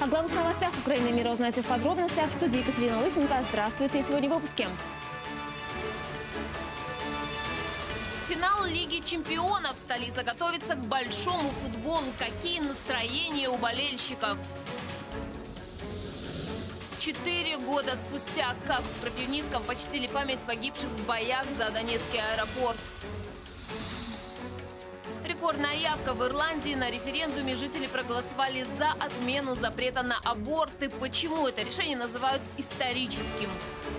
главных новостях Украины и мира узнаете в подробностях. В студии Екатерина Лысенко. Здравствуйте. Сегодня в выпуске. Финал Лиги чемпионов. Столица готовится к большому футболу. Какие настроения у болельщиков? 4 года спустя, как в Крапивницком почтили память погибших в боях за Донецкий аэропорт. Рекордная явка в Ирландии. На референдуме жители проголосовали за отмену запрета на аборты. Почему это решение называют историческим?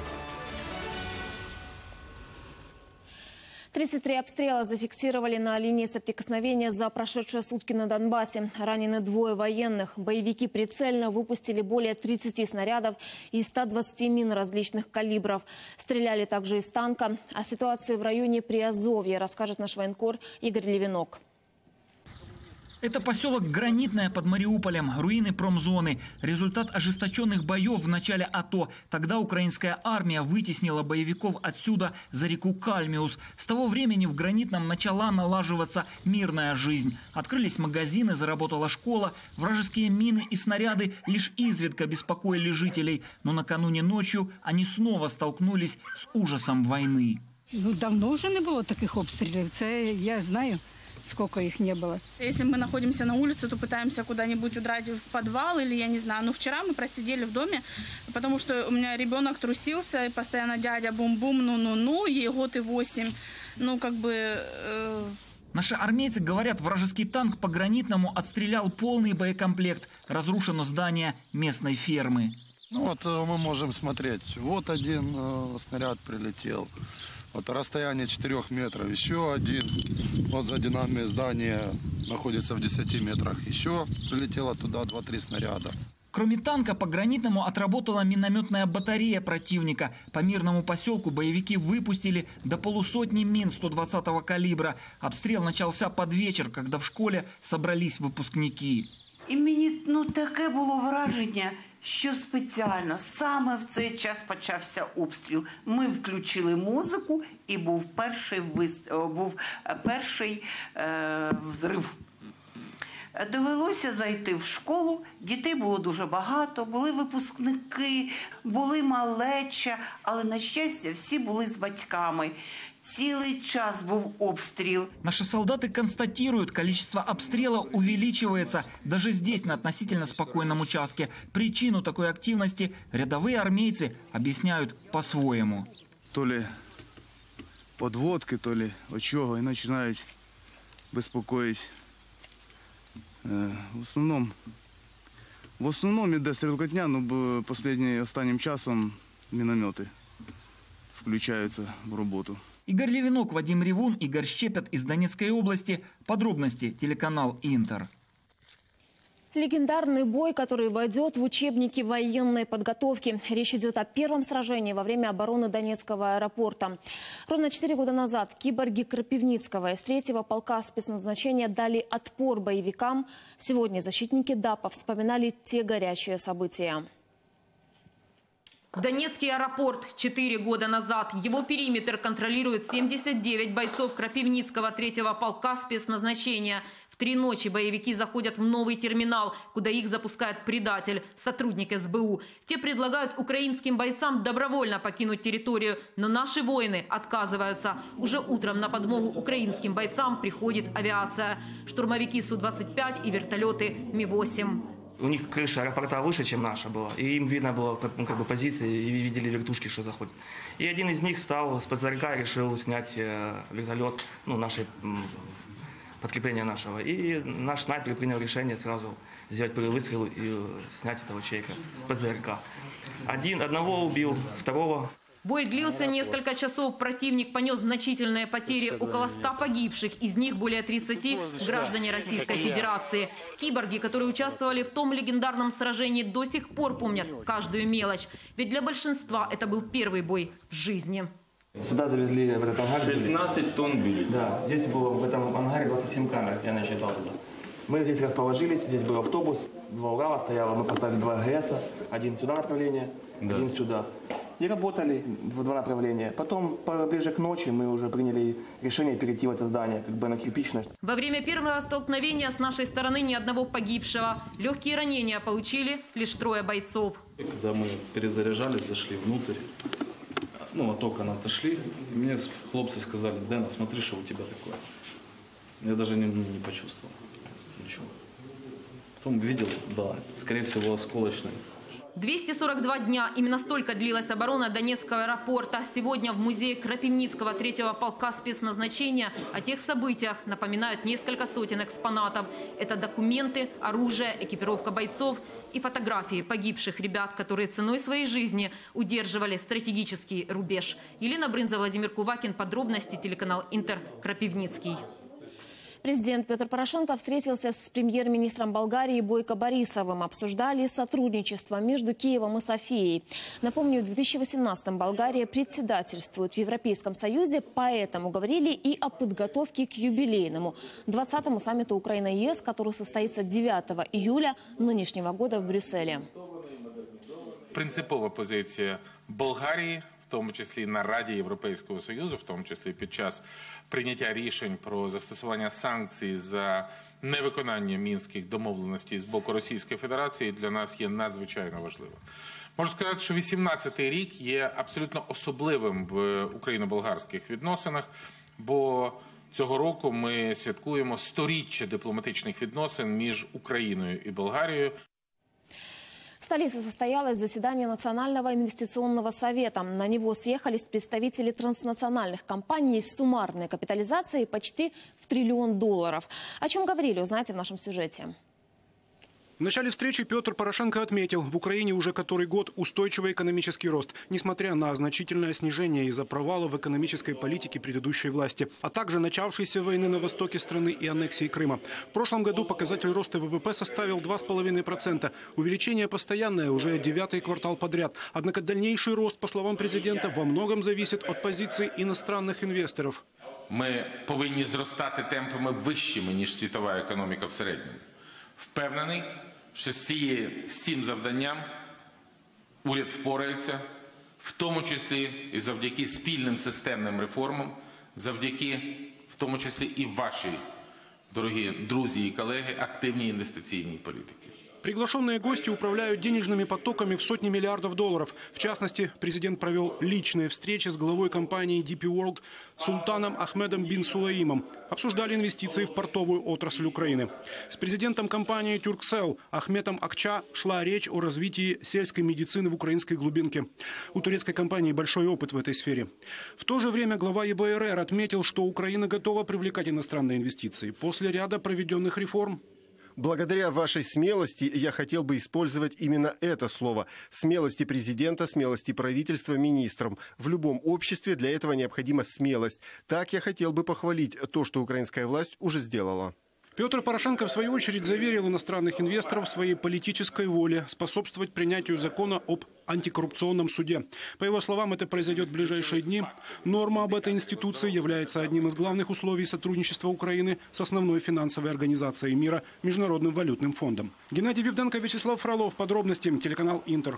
33 обстрела зафиксировали на линии соприкосновения за прошедшие сутки на Донбассе. Ранены 2 военных. Боевики прицельно выпустили более 30 снарядов и 120 мин различных калибров. Стреляли также из танка. О ситуации в районе Приазовья расскажет наш военкор Игорь Левинок. Это поселок Гранитное под Мариуполем, руины промзоны. Результат ожесточенных боев в начале АТО. Тогда украинская армия вытеснила боевиков отсюда за реку Кальмиус. С того времени в Гранитном начала налаживаться мирная жизнь. Открылись магазины, заработала школа. Вражеские мины и снаряды лишь изредка беспокоили жителей. Но накануне ночью они снова столкнулись с ужасом войны. Давно уже не было таких обстрелов. Это я знаю. Сколько их не было. Если мы находимся на улице, то пытаемся куда-нибудь удрать в подвал или я не знаю. Но вчера мы просидели в доме, потому что у меня ребенок трусился, и постоянно дядя бум-бум, ну-ну-ну, ей год и 8. Наши армейцы говорят, вражеский танк по Гранитному отстрелял полный боекомплект. Разрушено здание местной фермы. Мы можем смотреть. Вот один снаряд прилетел. Вот расстояние 4 метров, еще один. Вот сзади нами здание находится в 10 метрах. Еще прилетело туда 2-3 снаряда. Кроме танка, по Гранитному отработала минометная батарея противника. По мирному поселку боевики выпустили до 150 мин 120-го калибра. Обстрел начался под вечер, когда в школе собрались выпускники. І мені таке було враження, що спеціально саме в цей час почався обстріл. Ми включили музику і був перший взрив. Довелося зайти в школу, дітей було дуже багато, були випускники, були малеча, але, на щастя, всі були з батьками. Целый час был обстрел. Наши солдаты констатируют, количество обстрела увеличивается даже здесь, на относительно спокойном участке. Причину такой активности рядовые армейцы объясняют по-своему. То ли подводки, то ли от чого, і починають безпокоїти. В основному іде стрілкотня, но останнім часом міномети включаються в роботу. Игорь Левинок, Вадим Ревун, Игорь Щепет из Донецкой области. Подробности телеканал Интер. Легендарный бой, который войдет в учебники военной подготовки. Речь идет о первом сражении во время обороны Донецкого аэропорта. Ровно 4 года назад киборги Крапивницкого из 3-го полка спецназначения дали отпор боевикам. Сегодня защитники ДАПа вспоминали те горячие события. Донецкий аэропорт 4 года назад. Его периметр контролирует 79 бойцов Крапивницкого 3-го полка спецназначения. В 3 ночи боевики заходят в новый терминал, куда их запускает предатель, сотрудник СБУ. Те предлагают украинским бойцам добровольно покинуть территорию, но наши воины отказываются. Уже утром на подмогу украинским бойцам приходит авиация. Штурмовики Су-25 и вертолеты Ми-8. У них крыша аэропорта выше, чем наша была. И им видно было позиции, и видели вертушки, что заходят. И один из них встал с ПЗРК и решил снять вертолет, наше подкрепление нашего. И наш снайпер принял решение сразу сделать первый выстрел и снять этого человека с ПЗРК. Одного убил, второго. Бой длился несколько часов. Противник понес значительные потери. Около 100 погибших. Из них более 30 граждане Российской Федерации. Киборги, которые участвовали в том легендарном сражении, до сих пор помнят каждую мелочь. Ведь для большинства это был первый бой в жизни. Сюда завезли в этот ангар. 16 тонн били. Да, здесь было в этом ангаре 27 камер, я насчитал туда. Мы здесь расположились, здесь был автобус, 2 Урала стояло, мы поставили 2 ГС, один сюда направление, один сюда. и работали в два направления. Потом, ближе к ночи, мы уже приняли решение перейти в это здание, как бы на кирпичное. Во время первого столкновения с нашей стороны ни одного погибшего. Легкие ранения получили лишь 3 бойцов. Когда мы перезаряжались, зашли внутрь, от окон отошли, мне хлопцы сказали: Дэн, смотри, что у тебя такое. Я даже не почувствовал ничего. Потом видел, да, скорее всего, осколочный. 242 дня. Именно столько длилась оборона Донецкого аэропорта. Сегодня в музее Крапивницкого 3-го полка спецназначения о тех событиях напоминают несколько сотен экспонатов. Это документы, оружие, экипировка бойцов и фотографии погибших ребят, которые ценой своей жизни удерживали стратегический рубеж. Елена Брынза, Владимир Кувакин. Подробности, телеканал Интер, Крапивницкий. Президент Петр Порошенко встретился с премьер-министром Болгарии Бойко Борисовым. Обсуждали сотрудничество между Киевом и Софией. Напомню, в 2018-м Болгария председательствует в Европейском Союзе, поэтому говорили и о подготовке к юбилейному 20-му саммиту Украина-ЕС, который состоится 9 июля нынешнего года в Брюсселе. Принципова позиція Болгарії, в тому числі на Раді Європейського Союзу, в тому числі під час прийняття рішень про застосування санкцій за невиконання мінських домовленостей з боку Російської Федерації, для нас є надзвичайно важливо. Можу сказати, що 18-й рік є абсолютно особливим в україно-болгарських відносинах, бо цього року ми святкуємо 100-річчя дипломатичних відносин між Україною і Болгарією. В столице состоялось заседание Национального инвестиционного совета. На него съехались представители транснациональных компаний с суммарной капитализацией почти в $1 триллион. О чем говорили, узнаете в нашем сюжете. В начале встречи Петр Порошенко отметил, в Украине уже который год устойчивый экономический рост, несмотря на значительное снижение из-за провала в экономической политике предыдущей власти, а также начавшейся войны на востоке страны и аннексии Крыма. В прошлом году показатель роста ВВП составил 2,5%. Увеличение постоянное уже 9-й квартал подряд. Однако дальнейший рост, по словам президента, во многом зависит от позиций иностранных инвесторов. Ми повинні зростати темпами вищими, ніж світова економіка в середньому. Впевнений, що з цим завданням уряд впорається, в тому числі і завдяки спільним системним реформам, завдяки, в тому числі і вашій, дорогі друзі і колеги, активній інвестиційній політики. Приглашенные гости управляют денежными потоками в сотни миллиардов долларов. В частности, президент провел личные встречи с главой компании DP World Султаном Ахмедом бин Сулаимом. Обсуждали инвестиции в портовую отрасль Украины. С президентом компании Turkcell Ахметом Акча шла речь о развитии сельской медицины в украинской глубинке. У турецкой компании большой опыт в этой сфере. В то же время глава ЕБРР отметил, что Украина готова привлекать иностранные инвестиции после ряда проведенных реформ. Благодаря вашей смелости я хотел бы использовать именно это слово. Смелости президента, смелости правительства, министрам. В любом обществе для этого необходима смелость. Так я хотел бы похвалить то, что украинская власть уже сделала. Петр Порошенко, в свою очередь, заверил иностранных инвесторов своей политической воле способствовать принятию закона об антикоррупционном суде. По его словам, это произойдет в ближайшие дни. Норма об этой институции является одним из главных условий сотрудничества Украины с основной финансовой организацией мира – Международным валютным фондом. Геннадий Вивденко, Вячеслав Фролов. Подробности. Телеканал Интер.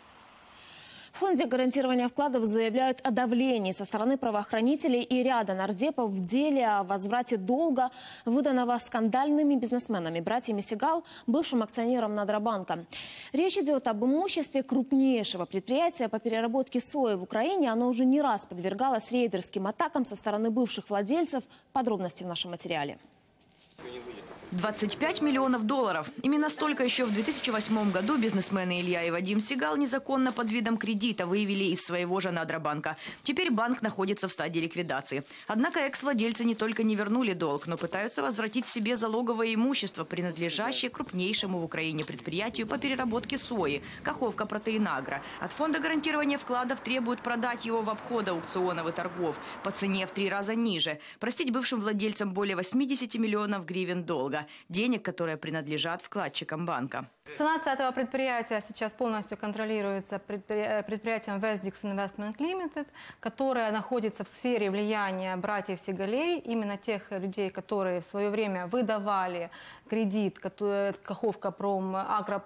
В фонде гарантирования вкладов заявляют о давлении со стороны правоохранителей и ряда нардепов в деле о возврате долга, выданного скандальными бизнесменами братьями Сигал, бывшим акционером Надробанка. Речь идет об имуществе крупнейшего предприятия по переработке сои в Украине. Оно уже не раз подвергалось рейдерским атакам со стороны бывших владельцев. Подробности в нашем материале. 25 миллионов долларов. Именно столько еще в 2008 году бизнесмены Илья и Вадим Сигал незаконно под видом кредита выявили из своего же Надробанка. Теперь банк находится в стадии ликвидации. Однако экс-владельцы не только не вернули долг, но пытаются возвратить себе залоговое имущество, принадлежащее крупнейшему в Украине предприятию по переработке сои – Каховка Протеинагро. От фонда гарантирования вкладов требуют продать его в обход аукционов и торгов по цене в 3 раза ниже, простить бывшим владельцам более 80 миллионов гривен долга. миллиарда. Денег, которые принадлежат вкладчикам банка. Санация этого предприятия сейчас полностью контролируется предприятием Westdix Investment Limited, которое находится в сфере влияния братьев Сигалей, именно тех людей, которые в свое время выдавали кредит Каховка Промагро,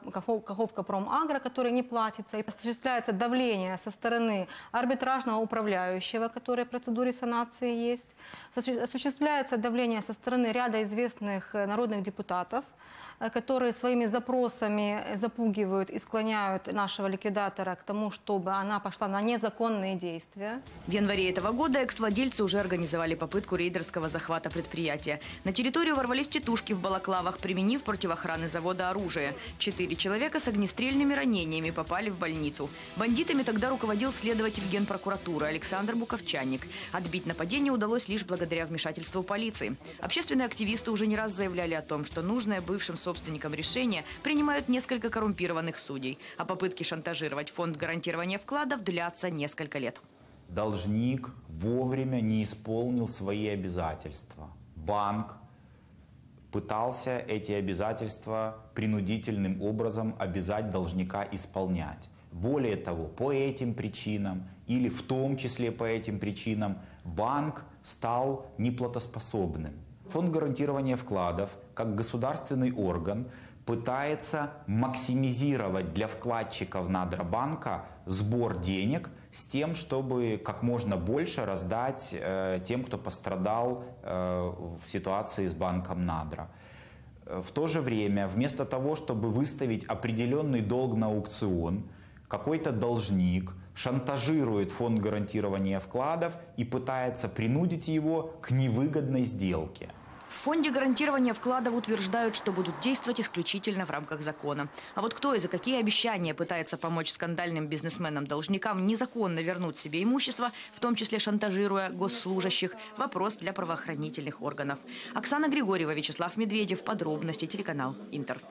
который не платится. И осуществляется давление со стороны арбитражного управляющего, который в процедуре санации есть. Осуществляется давление со стороны ряда известных народных депутатов, которые своими запросами запугивают и склоняют нашего ликвидатора к тому, чтобы она пошла на незаконные действия. В январе этого года экс-владельцы уже организовали попытку рейдерского захвата предприятия. На территорию ворвались тетушки в балаклавах, применив против охраны завода оружие. 4 человека с огнестрельными ранениями попали в больницу. Бандитами тогда руководил следователь Генпрокуратуры Александр Буковчанник. Отбить нападение удалось лишь благодаря вмешательству полиции. Общественные активисты уже не раз заявляли о том, что нужное бывшим собственникам решения принимают несколько коррумпированных судей, а попытки шантажировать фонд гарантирования вкладов длятся несколько лет. Должник вовремя не исполнил свои обязательства. Банк пытался эти обязательства принудительным образом обязать должника исполнять. Более того, по этим причинам или в том числе по этим причинам банк стал неплатоспособным. Фонд гарантирования вкладов, как государственный орган, пытается максимизировать для вкладчиков Надра-банка сбор денег с тем, чтобы как можно больше раздать тем, кто пострадал в ситуации с банком Надра. В то же время, вместо того, чтобы выставить определенный долг на аукцион, какой-то должник шантажирует фонд гарантирования вкладов и пытается принудить его к невыгодной сделке. В фонде гарантирования вкладов утверждают, что будут действовать исключительно в рамках закона. А вот кто и за какие обещания пытается помочь скандальным бизнесменам-должникам незаконно вернуть себе имущество, в том числе шантажируя госслужащих, вопрос для правоохранительных органов. Оксана Григорьева, Вячеслав Медведев. Подробности. Телеканал Интер.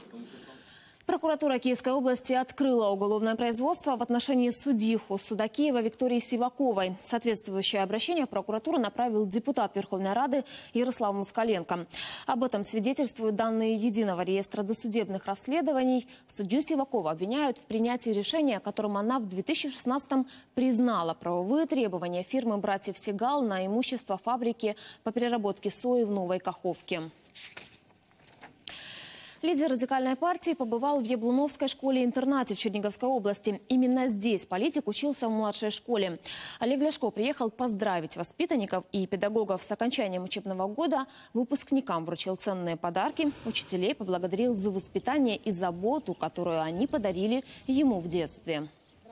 Прокуратура Киевской области открыла уголовное производство в отношении судьи Хоссуда Киева Виктории Сиваковой. Соответствующее обращение в прокуратуру направил депутат Верховной Рады Ярослав Москаленко. Об этом свидетельствуют данные Единого реестра досудебных расследований. Судью Сивакову обвиняют в принятии решения, которым она в 2016-м признала правовые требования фирмы братьев Сигал на имущество фабрики по переработке сои в Новой Каховке. Лидер радикальной партии побывал в Яблуновской школе-интернате в Черниговской области. Именно здесь политик учился в младшей школе. Олег Ляшко приехал поздравить воспитанников и педагогов с окончанием учебного года. Выпускникам вручил ценные подарки. Учителей поблагодарил за воспитание и заботу, которую они подарили ему в детстве.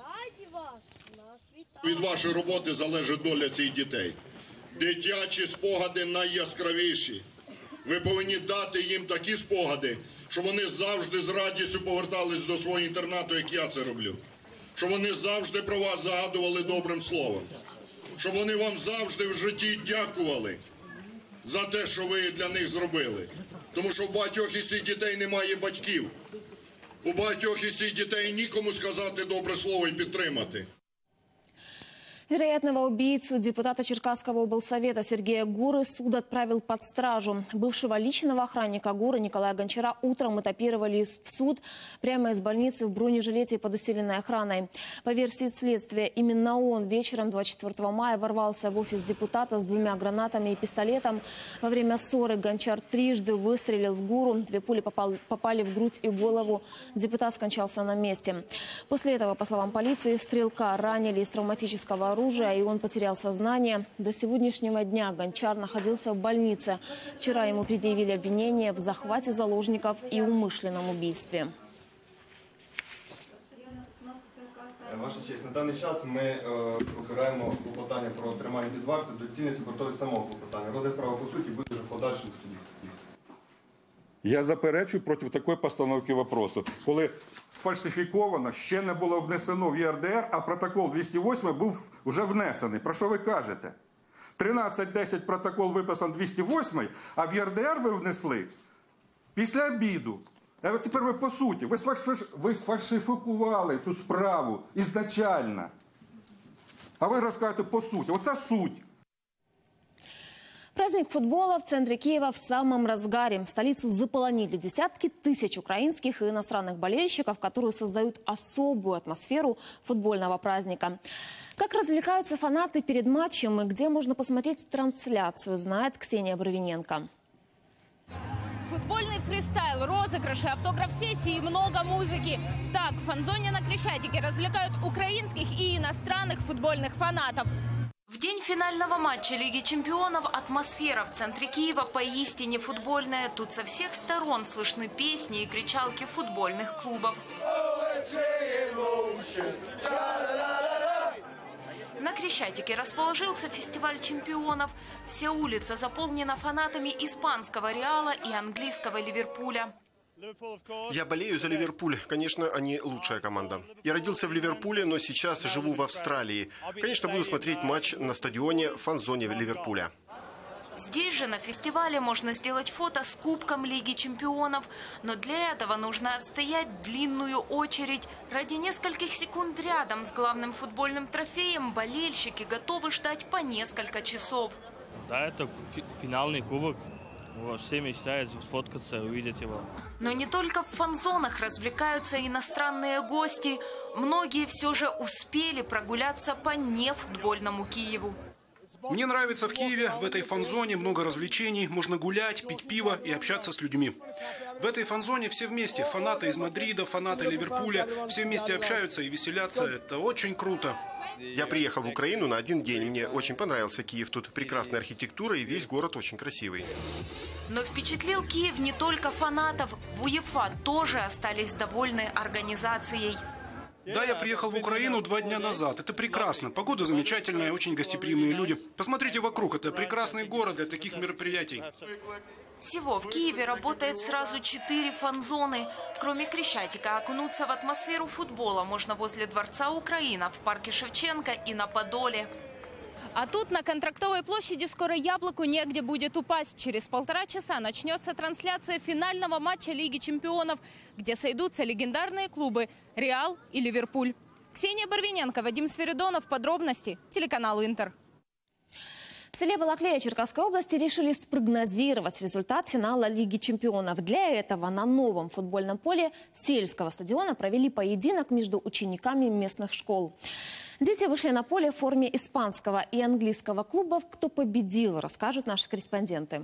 Від вашої роботи залежить доля цих дітей. Дитячі спогади найяскравіші. Ви повинні дати їм такі спогади, щоб вони завжди з радістю повертались до свого інтернату, як я це роблю. Щоб вони завжди про вас згадували добрим словом. Щоб вони вам завжди в житті дякували за те, що ви для них зробили. Тому що у багатьох із цих дітей немає батьків. У багатьох із цих дітей нікому сказати добре слово і підтримати. Вероятного убийцу депутата Черкасского облсовета Сергея Гуры суд отправил под стражу. Бывшего личного охранника Гуры Николая Гончара утром этапировали в суд прямо из больницы в бронежилете под усиленной охраной. По версии следствия, именно он вечером 24 мая ворвался в офис депутата с 2 гранатами и пистолетом. Во время ссоры Гончар трижды выстрелил в Гуру. 2 пули попали в грудь и голову. Депутат скончался на месте. После этого, по словам полиции, стрелка ранили из травматического оружия, и он потерял сознание. До сегодняшнего дня Гончар находился в больнице. Вчера ему предъявили обвинение в захвате заложников и умышленном убийстве. Ваша честь, на даний час ми обираємо клопотання про тримання під вартою, доцільність готові самого клопотання. Розгляд справи по суті буде в подальшому суді. Я заперечую проти такої постановки вопросу. Коли сфальсифіковано, ще не було внесено в ЄРДР, а протокол 208 був вже внесений. Про що ви кажете? 13.10 протокол виписан 208, а в ЄРДР ви внесли після обіду. А от тепер ви по суті, ви сфальсифікували цю справу ізначально. А ви розказуєте по суті. Оце суть. Праздник футбола в центре Киева в самом разгаре. Столицу заполонили десятки тысяч украинских и иностранных болельщиков, которые создают особую атмосферу футбольного праздника. Как развлекаются фанаты перед матчем и где можно посмотреть трансляцию, знает Ксения Барвиненко. Футбольный фристайл, розыгрыши, автограф-сессии и много музыки. Так, в фан-зоне на Крещатике развлекают украинских и иностранных футбольных фанатов. В день финального матча Лиги чемпионов атмосфера в центре Киева поистине футбольная. Тут со всех сторон слышны песни и кричалки футбольных клубов. На Крещатике расположился фестиваль чемпионов. Вся улица заполнена фанатами испанского Реала и английского Ливерпуля. Я болею за Ливерпуль. Конечно, они лучшая команда. Я родился в Ливерпуле, но сейчас живу в Австралии. Конечно, буду смотреть матч на стадионе в фан-зоне Ливерпуля. Здесь же на фестивале можно сделать фото с Кубком Лиги чемпионов. Но для этого нужно отстоять длинную очередь. Ради нескольких секунд рядом с главным футбольным трофеем болельщики готовы ждать по несколько часов. Да, это финальный кубок. Все мечтают сфоткаться, увидеть его. Но не только в фан-зонах развлекаются иностранные гости. Многие все же успели прогуляться по нефутбольному Киеву. Мне нравится в Киеве, в этой фан-зоне много развлечений, можно гулять, пить пиво и общаться с людьми. В этой фан-зоне все вместе, фанаты из Мадрида, фанаты Ливерпуля, все вместе общаются и веселятся, это очень круто. Я приехал в Украину на один день, мне очень понравился Киев, тут прекрасная архитектура и весь город очень красивый. Но впечатлил Киев не только фанатов, в УЕФА тоже остались довольны организацией. Да, я приехал в Украину 2 дня назад. Это прекрасно. Погода замечательная, очень гостеприимные люди. Посмотрите вокруг, это прекрасный город для таких мероприятий. Всего в Киеве работает сразу 4 фан-зоны. Кроме Крещатика, окунуться в атмосферу футбола можно возле Дворца Украина, в парке Шевченко и на Подоле. А тут на Контрактовой площади скоро яблоку негде будет упасть. Через 1,5 часа начнется трансляция финального матча Лиги чемпионов, где сойдутся легендарные клубы «Реал» и «Ливерпуль». Ксения Барвиненко, Вадим Свиридонов. Подробности. Телеканал «Интер». В селе Балаклея Черкасской области решили спрогнозировать результат финала Лиги чемпионов. Для этого на новом футбольном поле сельского стадиона провели поединок между учениками местных школ. Дети вышли на поле в форме испанского и английского клубов. Кто победил, расскажут наши корреспонденты.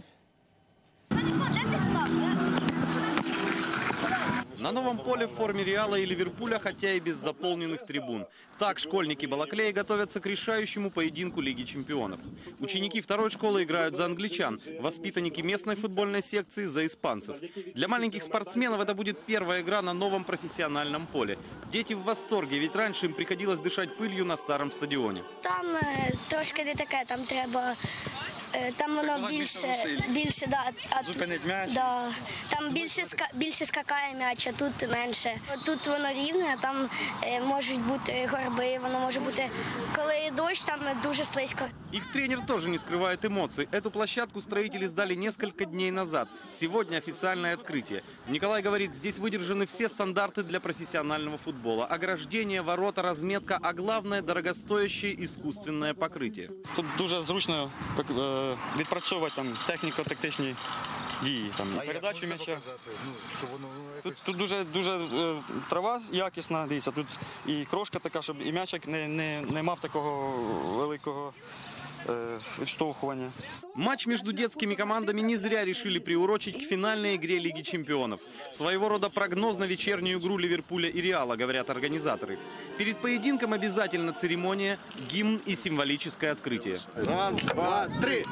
На новом поле в форме Реала и Ливерпуля, хотя и без заполненных трибун. Так школьники Балаклеи готовятся к решающему поединку Лиги чемпионов. Ученики второй школы играют за англичан, воспитанники местной футбольной секции за испанцев. Для маленьких спортсменов это будет первая игра на новом профессиональном поле. Дети в восторге, ведь раньше им приходилось дышать пылью на старом стадионе. Там трошки не таке, там треба... Там воно більше, зупинити м'яч. Да, там більше скакає м'яч, а тут менше. Тут воно рівне, а там можуть бути горби, воно може бути, коли дощ, там дуже слизько. Их тренер тоже не скрывает эмоций. Эту площадку строители сдали несколько дней назад. Сегодня официальное открытие. Николай говорит, здесь выдержаны все стандарты для профессионального футбола. Ограждение, ворота, разметка, а главное – дорогостоящее искусственное покрытие. Тут дуже зручно відпрацьовувати там техніко-тактичні дії, там передачу м'яча. Тут дуже трава якісна, дивіться, тут і крошка така, щоб і м'ячик не мав такого великого відштовхування. Матч между детскими командами не зря решили приурочить к финальной игре Лиги чемпионов. Своего рода прогноз на вечернюю игру Ливерпуля и Реала, говорят организаторы. Перед поединком обязательно церемония, гимн и символическое открытие. Раз, два, три!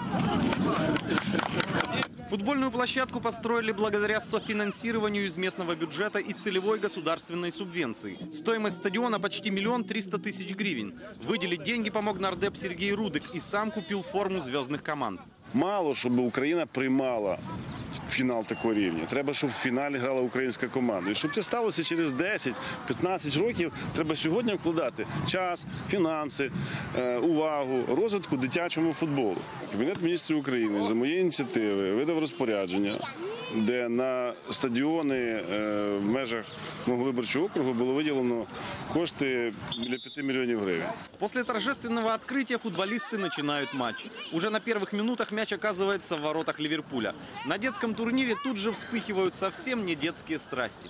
Футбольную площадку построили благодаря софинансированию из местного бюджета и целевой государственной субвенции. Стоимость стадиона почти 1 300 000 гривен. Выделить деньги помог нардеп Сергей Рудик и сам купил форму звездных команд. Мало, щоб Україна приймала фінал такого рівня. Треба, щоб в фіналі грала українська команда. І щоб це сталося через 10-15 років, треба сьогодні вкладати час, фінанси, увагу, розвитку дитячому футболу. Кабінет міністрів України за моєї ініціативи видав розпорядження, де на стадіони в межах мого виборчого округу було виділено кошти біля 5 мільйонів гривень. После торжественного открытия футболисты начинают матч. Уже на первых минутах мяч мяч оказывается в воротах Ливерпуля. На детском турнире тут же вспыхивают совсем не детские страсти.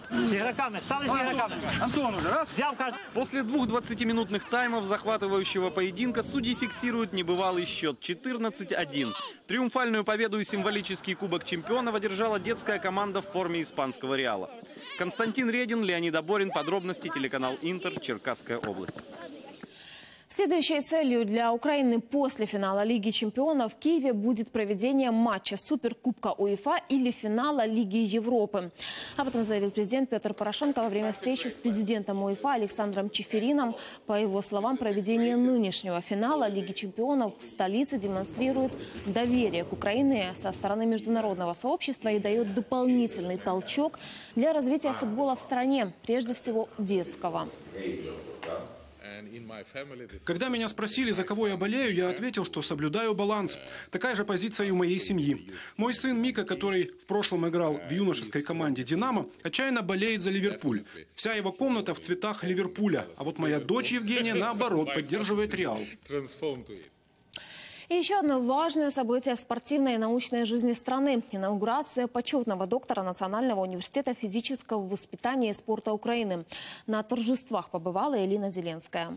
После 2 20-минутных таймов захватывающего поединка судьи фиксируют небывалый счет 14-1. Триумфальную победу и символический кубок чемпионов одержала детская команда в форме испанского Реала. Константин Редин, Леонид Аборин. Подробности телеканал Интер, Черкасская область. Следующей целью для Украины после финала Лиги чемпионов в Киеве будет проведение матча Суперкубка УЕФА или финала Лиги Европы. Об этом заявил президент Петр Порошенко во время встречи с президентом УЕФА Александром Чеферином. По его словам, проведение нынешнего финала Лиги чемпионов в столице демонстрирует доверие к Украине со стороны международного сообщества и дает дополнительный толчок для развития футбола в стране, прежде всего детского. Когда меня спросили, за кого я болею, я ответил, что соблюдаю баланс. Такая же позиция и у моей семьи. Мой сын Мика, который в прошлом играл в юношеской команде «Динамо», отчаянно болеет за Ливерпуль. Вся его комната в цветах Ливерпуля. А вот моя дочь Евгения, наоборот, поддерживает «Реал». И еще одно важное событие в спортивной и научной жизни страны – инаугурация почетного доктора Национального университета физического воспитания и спорта Украины. На торжествах побывала Элина Зеленская.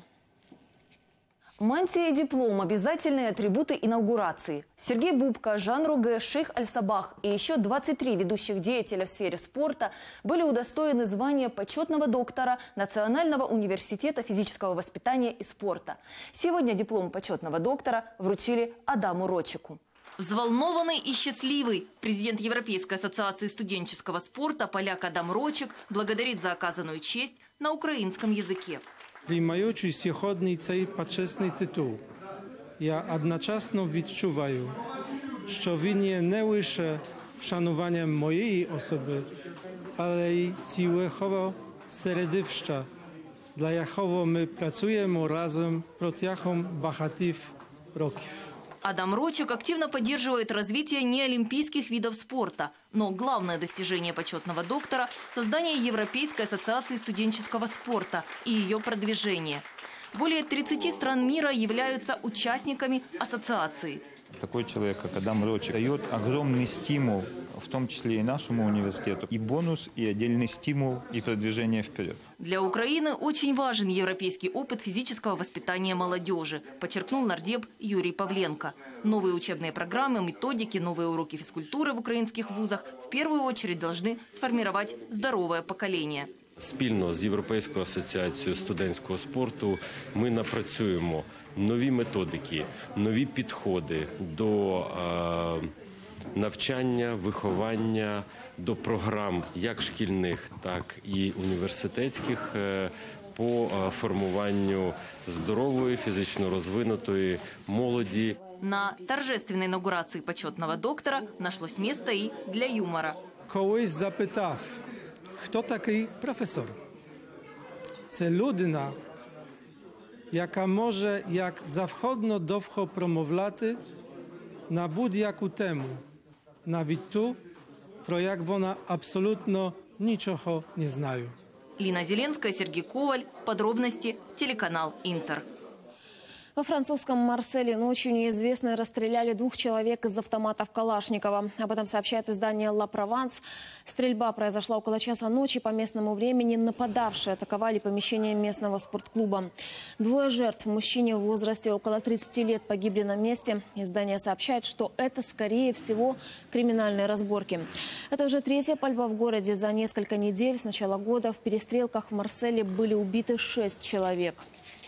Мантия и диплом – обязательные атрибуты инаугурации. Сергей Бубка, Жан Руге, Шейх Аль-Сабах и еще 23 ведущих деятеля в сфере спорта были удостоены звания почетного доктора Национального университета физического воспитания и спорта. Сегодня диплом почетного доктора вручили Адаму Рочику. Взволнованный и счастливый президент Европейской ассоциации студенческого спорта поляк Адам Рочик благодарит за оказанную честь на украинском языке. Приймаючи сьогодні цей почесний титул, я одночасно відчуваю, що він є не лише вшануванням моєї особи, але й цілого середовища, для якого ми працюємо разом протягом багатьох років. Адам Рочик активно поддерживает развитие неолимпийских видов спорта. Но главное достижение почетного доктора – создание Европейской ассоциации студенческого спорта и ее продвижение. Более 30 стран мира являются участниками ассоциации. Такой человек, как Адам Рочик, дает огромный стимул, в том числе и нашему университету, и бонус, и отдельный стимул, и продвижение вперед. Для Украины очень важен европейский опыт физического воспитания молодежи, подчеркнул нардеп Юрий Павленко. Новые учебные программы, методики, новые уроки физкультуры в украинских вузах в первую очередь должны сформировать здоровое поколение. Спільно з Європейською асоціацією студентського спорту ми напрацюємо нові методики, нові підходи до навчання, виховання, до програм як шкільних, так і університетських по формуванню здорової, фізично розвинутої молоді. На торжественной инаугурации почетного доктора нашлось место и для юмора. Колись запитав, хто такий професор? Це людина, яка може як завгодно довго промовляти на будь-яку тему, навіть ту, про як вона абсолютно нічого не знає. Лина Зеленская, Сергей Коваль. Подробности телеканал Интер. Во французском Марселе ночью неизвестные расстреляли 2 человек из автоматов Калашникова. Об этом сообщает издание «Ла Прованс». Стрельба произошла около часа ночи по местному времени. Нападавшие атаковали помещение местного спортклуба. 2 жертв, мужчине в возрасте около 30 лет, погибли на месте. Издание сообщает, что это, скорее всего, криминальные разборки. Это уже 3-я пальба в городе за несколько недель. С начала года в перестрелках в Марселе были убиты 6 человек.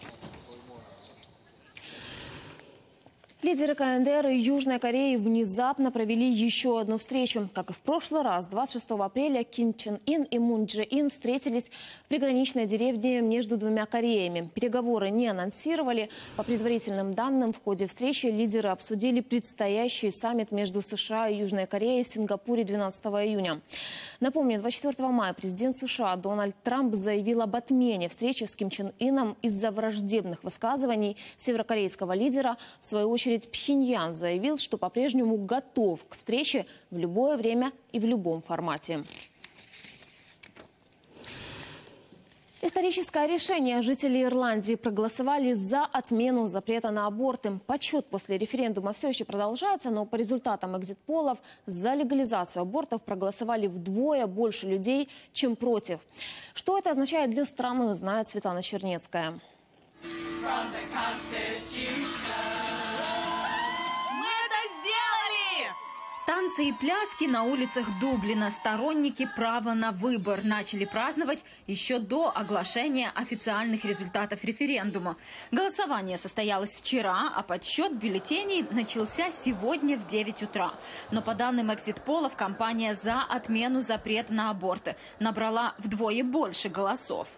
Лидеры КНДР и Южной Кореи внезапно провели еще одну встречу. Как и в прошлый раз, 26 апреля Ким Чен Ын и Мун Дже Ин встретились в приграничной деревне между 2 Кореями. Переговоры не анонсировали. По предварительным данным, в ходе встречи лидеры обсудили предстоящий саммит между США и Южной Кореей в Сингапуре 12 июня. Напомню, 24 мая президент США Дональд Трамп заявил об отмене встречи с Ким Чен Ыном из-за враждебных высказываний северокорейского лидера. В свою очередь, Пхеньян заявил, что по-прежнему готов к встрече в любое время и в любом формате. Историческое решение. Жители Ирландии проголосовали за отмену запрета на аборты. Подсчет после референдума все еще продолжается, но по результатам экзит-полов за легализацию абортов проголосовали вдвое больше людей, чем против. Что это означает для страны, знает Светлана Чернецкая. Танцы и пляски на улицах Дублина. Сторонники права на выбор начали праздновать еще до оглашения официальных результатов референдума. Голосование состоялось вчера, а подсчет бюллетеней начался сегодня в 9 утра. Но по данным экзит-полов, кампания за отмену запрета на аборты набрала вдвое больше голосов.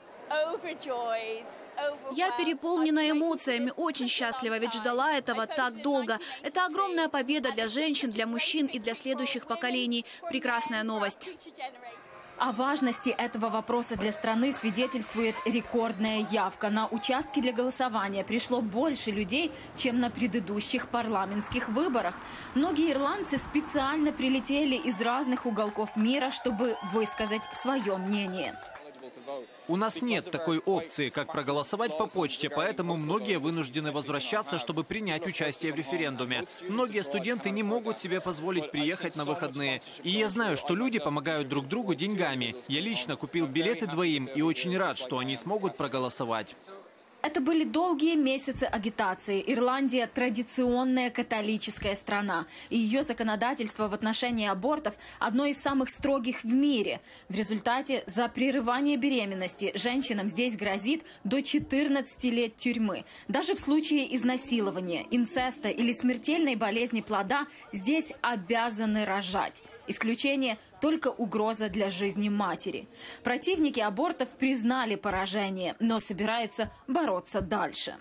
Я переполнена эмоциями, очень счастлива, ведь ждала этого так долго. Это огромная победа для женщин, для мужчин и для следующих поколений. Прекрасная новость. О важности этого вопроса для страны свидетельствует рекордная явка. На участки для голосования пришло больше людей, чем на предыдущих парламентских выборах. Многие ирландцы специально прилетели из разных уголков мира, чтобы высказать свое мнение. У нас нет такой опции, как проголосовать по почте, поэтому многие вынуждены возвращаться, чтобы принять участие в референдуме. Многие студенты не могут себе позволить приехать на выходные. И я знаю, что люди помогают друг другу деньгами. Я лично купил билеты двоим и очень рад, что они смогут проголосовать. Это были долгие месяцы агитации. Ирландия – традиционная католическая страна. И ее законодательство в отношении абортов одно из самых строгих в мире. В результате за прерывание беременности женщинам здесь грозит до 14 лет тюрьмы. Даже в случае изнасилования, инцеста или смертельной болезни плода здесь обязаны рожать. Исключение – только угроза для жизни матери. Противники абортов признали поражение, но собираются бороться дальше.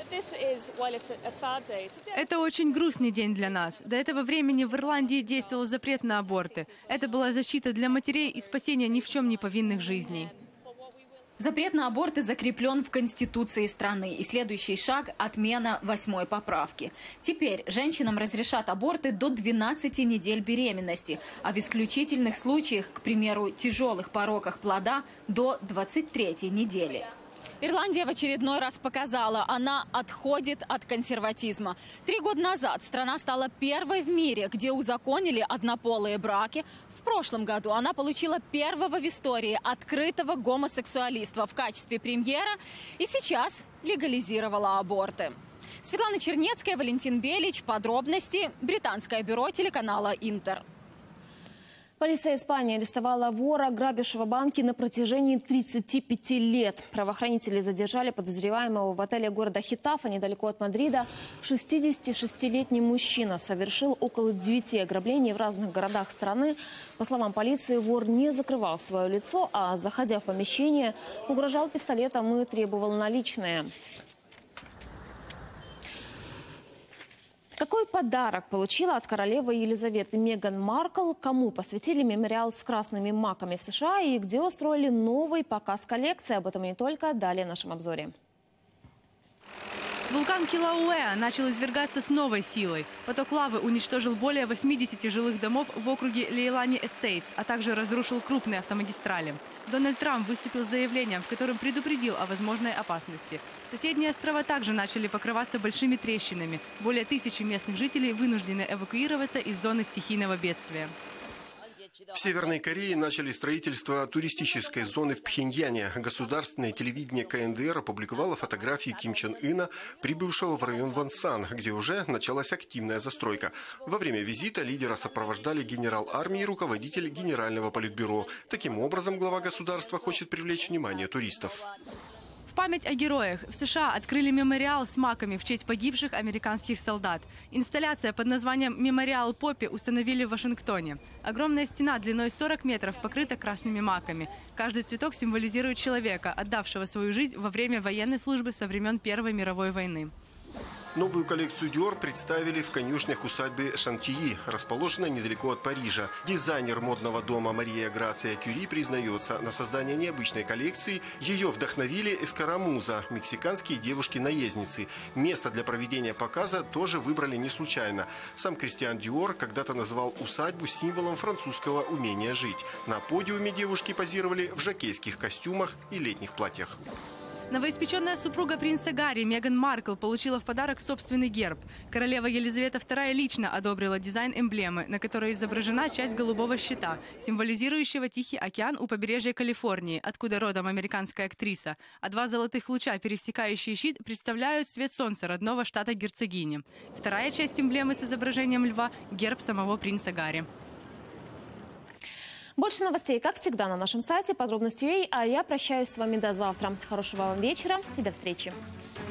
Это очень грустный день для нас. До этого времени в Ирландии действовал запрет на аборты. Это была защита для матерей и спасение ни в чем не повинных жизней. Запрет на аборты закреплен в Конституции страны. И следующий шаг – отмена 8-й поправки. Теперь женщинам разрешат аборты до 12 недель беременности, а в исключительных случаях, к примеру, тяжелых пороках плода, до 23 недели. Ирландия в очередной раз показала, она отходит от консерватизма. 3 года назад страна стала первой в мире, где узаконили однополые браки. В прошлом году она получила первого в истории открытого гомосексуалиста в качестве премьера и сейчас легализировала аборты. Светлана Чернецкая, Валентин Белич. Подробности. Британское бюро телеканала «Интер». Полиция Испании арестовала вора, грабившего банки на протяжении 35 лет. Правоохранители задержали подозреваемого в отеле города Хетафа, недалеко от Мадрида. 66-летний мужчина совершил около 9 ограблений в разных городах страны. По словам полиции, вор не закрывал свое лицо, а, заходя в помещение, угрожал пистолетом и требовал наличные. Какой подарок получила от королевы Елизаветы Меган Маркл? Кому посвятили мемориал с красными маками в США и где устроили новый показ коллекции? Об этом и не только. Далее в нашем обзоре. Вулкан Килауэа начал извергаться с новой силой. Поток лавы уничтожил более 80 жилых домов в округе Лейлани Эстейтс, а также разрушил крупные автомагистрали. Дональд Трамп выступил с заявлением, в котором предупредил о возможной опасности. Соседние острова также начали покрываться большими трещинами. Более 1000 местных жителей вынуждены эвакуироваться из зоны стихийного бедствия. В Северной Корее начали строительство туристической зоны в Пхеньяне. Государственное телевидение КНДР опубликовало фотографии Ким Чен Ына, прибывшего в район Вонсан, где уже началась активная застройка. Во время визита лидера сопровождали генерал армии и руководитель Генерального политбюро. Таким образом, глава государства хочет привлечь внимание туристов. В память о героях в США открыли мемориал с маками в честь погибших американских солдат. Инсталляция под названием «Мемориал Поппи» установили в Вашингтоне. Огромная стена длиной 40 метров покрыта красными маками. Каждый цветок символизирует человека, отдавшего свою жизнь во время военной службы со времен Первой мировой войны. Новую коллекцию Dior представили в конюшнях усадьбы Шантильи, расположенной недалеко от Парижа. Дизайнер модного дома Мария Грация Кюри признается, на создание необычной коллекции ее вдохновили эскарамуза, мексиканские девушки-наездницы. Место для проведения показа тоже выбрали не случайно. Сам Кристиан Диор когда-то назвал усадьбу символом французского умения жить. На подиуме девушки позировали в жокейских костюмах и летних платьях. Новоиспеченная супруга принца Гарри Меган Маркл получила в подарок собственный герб. Королева Елизавета II лично одобрила дизайн эмблемы, на которой изображена часть голубого щита, символизирующего Тихий океан у побережья Калифорнии, откуда родом американская актриса. А два золотых луча, пересекающие щит, представляют свет солнца родного штата герцогини. Вторая часть эмблемы с изображением льва – герб самого принца Гарри. Больше новостей, как всегда, на нашем сайте подробности.ua, а я прощаюсь с вами до завтра. Хорошего вам вечера и до встречи.